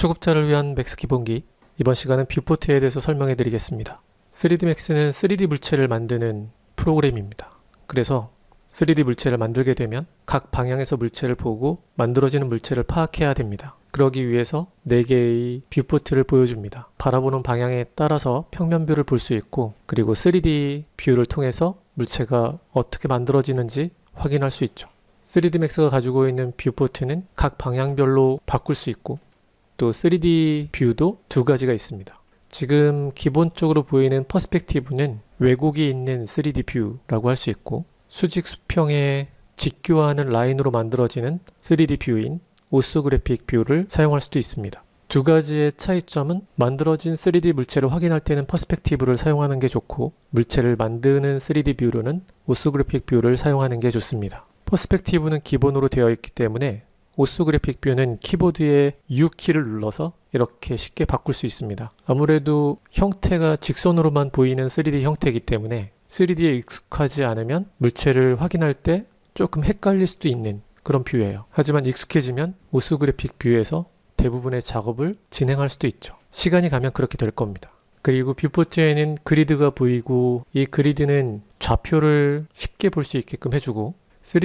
초급자를 위한 맥스 기본기, 이번 시간은 뷰포트에 대해서 설명해 드리겠습니다. 3D 맥스는 3D 물체를 만드는 프로그램입니다. 그래서 3D 물체를 만들게 되면 각 방향에서 물체를 보고 만들어지는 물체를 파악해야 됩니다. 그러기 위해서 4개의 뷰포트를 보여줍니다. 바라보는 방향에 따라서 평면뷰를 볼 수 있고, 그리고 3D 뷰를 통해서 물체가 어떻게 만들어지는지 확인할 수 있죠. 3D 맥스가 가지고 있는 뷰포트는 각 방향별로 바꿀 수 있고, 또 3D 뷰도 2가지가 있습니다. 지금 기본적으로 보이는 퍼스펙티브는 왜곡이 있는 3D 뷰라고 할 수 있고, 수직 수평에 직교하는 라인으로 만들어지는 3D 뷰인 오소그래픽 뷰를 사용할 수도 있습니다. 2가지의 차이점은 만들어진 3D 물체를 확인할 때는 퍼스펙티브를 사용하는 게 좋고, 물체를 만드는 3D 뷰로는 오소그래픽 뷰를 사용하는 게 좋습니다. 퍼스펙티브는 기본으로 되어 있기 때문에 오소그래픽 뷰는 키보드의 U키를 눌러서 이렇게 쉽게 바꿀 수 있습니다. 아무래도 형태가 직선으로만 보이는 3D 형태이기 때문에 3D에 익숙하지 않으면 물체를 확인할 때 조금 헷갈릴 수도 있는 그런 뷰예요. 하지만 익숙해지면 오소그래픽 뷰에서 대부분의 작업을 진행할 수도 있죠. 시간이 가면 그렇게 될 겁니다. 그리고 뷰포트에는 그리드가 보이고, 이 그리드는 좌표를 쉽게 볼 수 있게끔 해주고,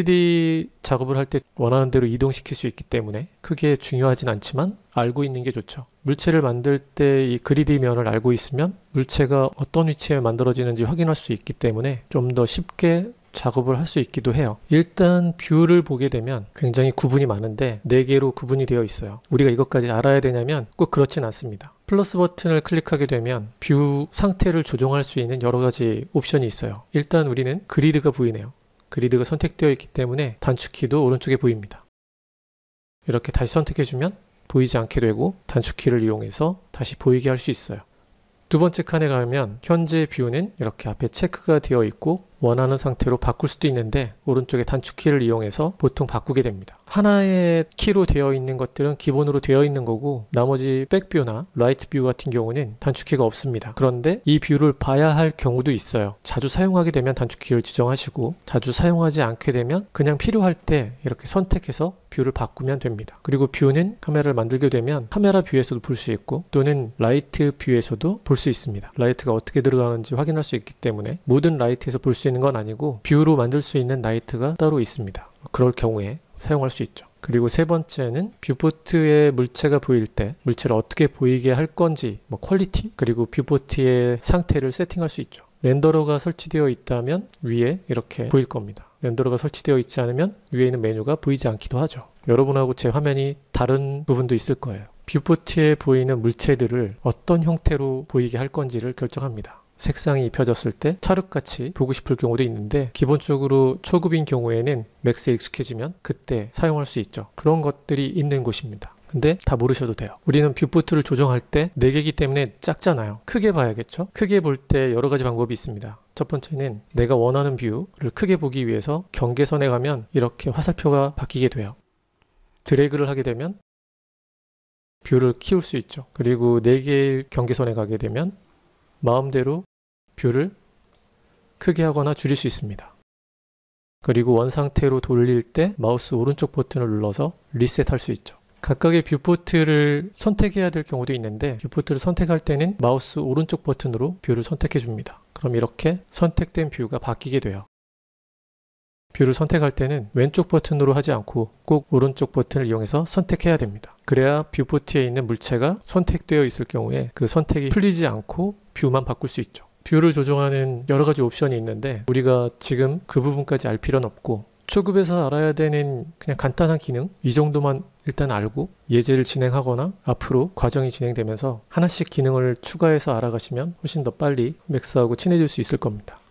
3D 작업을 할 때 원하는 대로 이동시킬 수 있기 때문에 크게 중요하진 않지만 알고 있는 게 좋죠. 물체를 만들 때 이 그리드 면을 알고 있으면 물체가 어떤 위치에 만들어지는지 확인할 수 있기 때문에 좀 더 쉽게 작업을 할 수 있기도 해요. 일단 뷰를 보게 되면 굉장히 구분이 많은데 4개로 구분이 되어 있어요. 우리가 이것까지 알아야 되냐면 꼭 그렇진 않습니다. 플러스 버튼을 클릭하게 되면 뷰 상태를 조정할 수 있는 여러 가지 옵션이 있어요. 일단 우리는 그리드가 보이네요. 그리드가 선택되어 있기 때문에 단축키도 오른쪽에 보입니다. 이렇게 다시 선택해주면 보이지 않게 되고, 단축키를 이용해서 다시 보이게 할 수 있어요. 2번째 칸에 가면 현재 뷰는 이렇게 앞에 체크가 되어 있고 원하는 상태로 바꿀 수도 있는데, 오른쪽에 단축키를 이용해서 보통 바꾸게 됩니다. 하나의 키로 되어 있는 것들은 기본으로 되어 있는 거고, 나머지 백뷰나 라이트 뷰 같은 경우는 단축키가 없습니다. 그런데 이 뷰를 봐야 할 경우도 있어요. 자주 사용하게 되면 단축키를 지정하시고, 자주 사용하지 않게 되면 그냥 필요할 때 이렇게 선택해서 뷰를 바꾸면 됩니다. 그리고 뷰는 카메라를 만들게 되면 카메라 뷰에서도 볼 수 있고, 또는 라이트 뷰에서도 볼 수 있습니다. 라이트가 어떻게 들어가는지 확인할 수 있기 때문에 모든 라이트에서 볼 수 있는 건 아니고 뷰로 만들 수 있는 라이트가 따로 있습니다. 그럴 경우에 사용할 수 있죠. 그리고 3번째는 뷰포트에 물체가 보일 때 물체를 어떻게 보이게 할 건지, 퀄리티, 그리고 뷰포트의 상태를 세팅할 수 있죠. 렌더러가 설치되어 있다면 위에 이렇게 보일 겁니다. 렌더러가 설치되어 있지 않으면 위에 있는 메뉴가 보이지 않기도 하죠. 여러분하고 제 화면이 다른 부분도 있을 거예요. 뷰포트에 보이는 물체들을 어떤 형태로 보이게 할 건지를 결정합니다. 색상이 입혀졌을 때 찰흙같이 보고 싶을 경우도 있는데, 기본적으로 초급인 경우에는 맥스에 익숙해지면 그때 사용할 수 있죠. 그런 것들이 있는 곳입니다. 근데 다 모르셔도 돼요. 우리는 뷰포트를 조정할 때 4개이기 때문에 작잖아요. 크게 봐야겠죠? 크게 볼 때 여러 가지 방법이 있습니다. 첫 번째는 내가 원하는 뷰를 크게 보기 위해서 경계선에 가면 이렇게 화살표가 바뀌게 돼요. 드래그를 하게 되면 뷰를 키울 수 있죠. 그리고 4개의 경계선에 가게 되면 마음대로 뷰를 크게 하거나 줄일 수 있습니다. 그리고 원 상태로 돌릴 때 마우스 오른쪽 버튼을 눌러서 리셋할 수 있죠. 각각의 뷰포트를 선택해야 될 경우도 있는데, 뷰포트를 선택할 때는 마우스 오른쪽 버튼으로 뷰를 선택해 줍니다. 그럼 이렇게 선택된 뷰가 바뀌게 돼요. 뷰를 선택할 때는 왼쪽 버튼으로 하지 않고 꼭 오른쪽 버튼을 이용해서 선택해야 됩니다. 그래야 뷰포트에 있는 물체가 선택되어 있을 경우에 그 선택이 풀리지 않고 뷰만 바꿀 수 있죠. 뷰를 조정하는 여러 가지 옵션이 있는데 우리가 지금 그 부분까지 알 필요는 없고, 초급에서 알아야 되는 그냥 간단한 기능 이 정도만 일단 알고 예제를 진행하거나 앞으로 과정이 진행되면서 하나씩 기능을 추가해서 알아가시면 훨씬 더 빨리 맥스하고 친해질 수 있을 겁니다.